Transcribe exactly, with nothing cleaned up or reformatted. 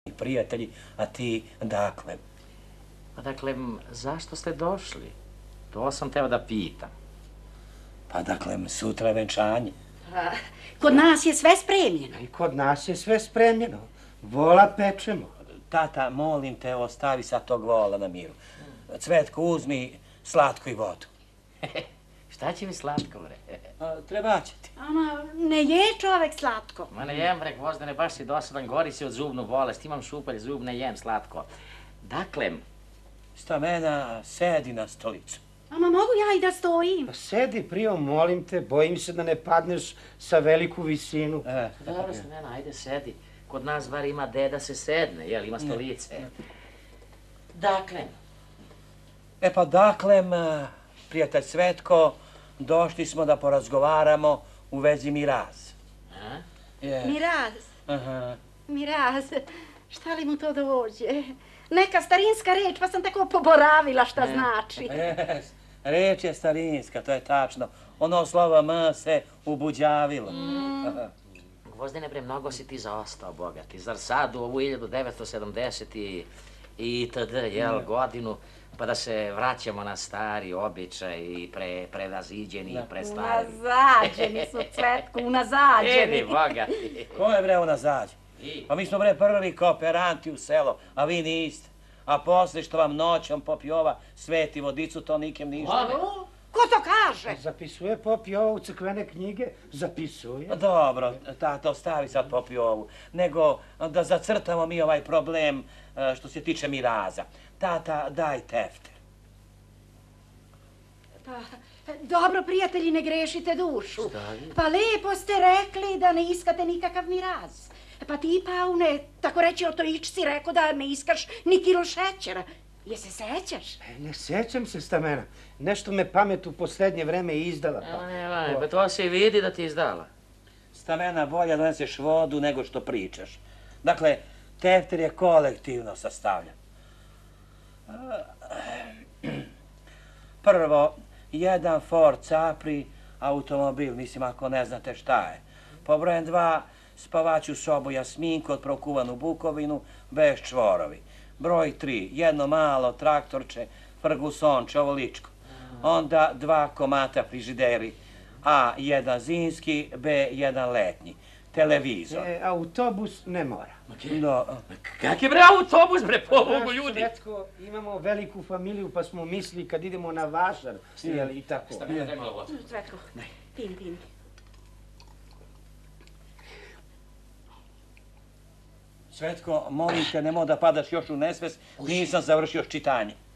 prijatelji, a ti dakle? Pa dakle, zašto ste došli? To sam teo da pitam. Pa dakle, sutra je venčanje. A, kod nas je sve spremljeno. I kod nas je sve spremljeno. Vola pečemo. Tata, molim te, ostavi sad tog vola na miru. Cvetko, uzmi slatku i vodu. Šta će mi slatko, bre? Treba će ti. Ama, ne je čovek slatko. Ma ne jem, bre, Gvozdene, baš si dosadan, gori si od zubnu bolest, imam šupalj zub, ne jem slatko. Dakle... Stamena, sedi na stolicu. Ama, mogu ja i da stojim? Pa sedi, Prijo, molim te, bojim se da ne padneš sa veliku visinu. E, Dobro, Stamena, ajde, sedi. Kod nas bar ima gde da se sedne, jel, ima stolice. Dakle... E pa dakle, prijatelj Cvetko, došli smo da porazgovaramo u vezi Miraz. A? Je. Miraz, Aha. Miraz, šta li mu to dođe? Neka starinska reč, pa sam tako poboravila šta znači. Jes, reč je starinska, to je tačno. Ono slovo M se ubuđavilo. Gvozdene, bre, mnogo si ti zaostao, bogati. Zar sad u ovu hiljadu devetsto sedamdeset i itd., jel, godinu, pa da se vraćamo na stari običaj i pre, prevaziđeni, prestari. Unazađeni su, Cvetko, unazađeni. Idi, bogati. Ko je bre unazađen? I? Pa mi smo bre prvi kooperanti u selo, a vi niste. A posle što vam noćom popi ova sveti vodicu, to nikem ništa. O, ko to kaže? Zapisuje popi ovo u crkvene knjige, zapisuje. Dobro, tata, ostavi sad popi ovu. Nego da zacrtamo mi ovaj problem e, što se tiče Miraza. Tata, daj tefter. Pa, dobro, prijatelji, ne grešite dušu. Stavi. Pa lepo ste rekli da ne iskate nikakav Miraz. Pa ti, Paune, tako reći o to ičci rekao da ne iskaš ni kilo šećera. Je se sećaš? E, ne sećam se, Stamena. Nešto me pamet u posljednje vreme izdala. Evo ne, vaj, pa to se i vidi da ti izdala. Stamena, bolje doneseš vodu nego što pričaš. Dakle, tefter je kolektivno sastavljen. Prvo, jedan Ford Capri automobil, mislim ako ne znate šta je. Po brojem dva, spavaću sobu Jasminko od prokuvanu bukovinu, bez čvorovi. Broj tri, jedno malo traktorče, Fergusonče, ovo ličko. Onda dva komata frižideri, A jedan zimski, B jedan letnji. Televizor. E, autobus ne mora. Do, Kak je bre autobus, bre, pobogu ljudi? Svetko, imamo veliku familiju pa smo mislili kad idemo na vašar, jel i tako. Stamena, daj malo vodu. Cvetko, pini, pini. Cvetko, molim te, nemoj da padaš još u nesvest, nisam završio čitanje.